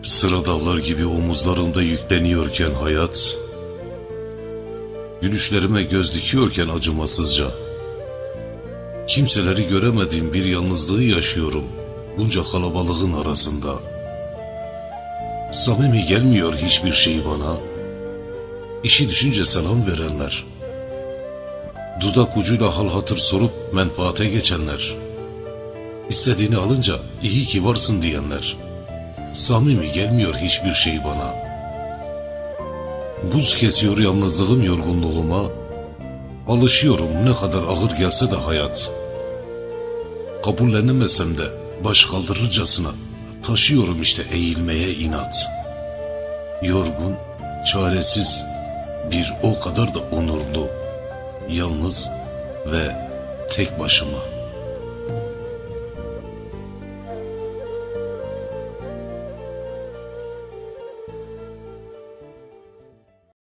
Sıra dağlar gibi omuzlarımda yükleniyorken hayat, gülüşlerime göz dikiyorken acımasızca, kimseleri göremediğim bir yalnızlığı yaşıyorum bunca kalabalığın arasında. Samimi gelmiyor hiçbir şey bana, işi düşünce selam verenler, dudak ucuyla hal hatır sorup menfaate geçenler, istediğini alınca iyi ki varsın diyenler. Samimi gelmiyor hiçbir şey bana. Buz kesiyor yalnızlığım yorgunluğuma. Alışıyorum ne kadar ağır gelse de hayat. Kabullenemesem de baş kaldırırcasına taşıyorum işte eğilmeye inat. Yorgun, çaresiz, bir o kadar da onurlu, yalnız ve tek başıma.